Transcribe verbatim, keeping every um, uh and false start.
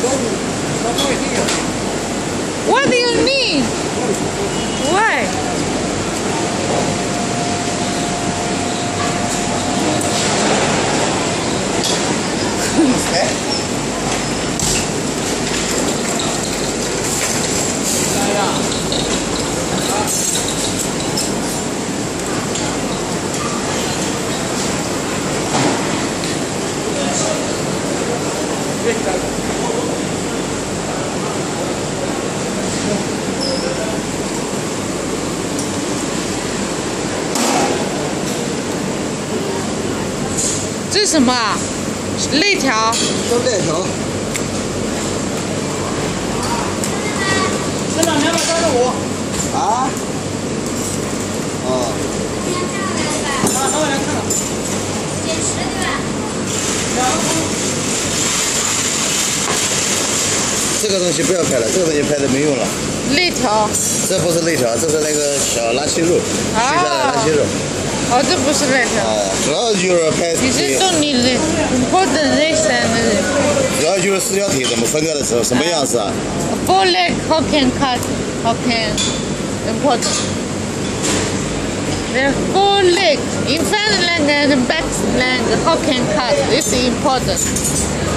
What do you need? Why?这是什么啊？肋条。 都链条。 身上两百三十五。 啊？哦。 啊，老板来看了。 减十对吧？ 两个。 这个东西不要拍了，这个东西拍的没用了。 肋条。 这不是肋条，这是那个小拉稀肉，取下来拉稀肉。 哦，这不是肋条。 哦，主要就是拍。 你是说你的 important legs and 主要就是四条腿怎么分开的时候，什么样子啊 ？Four leg how can cut how can important. The four leg in front leg and back leg how can cut is important.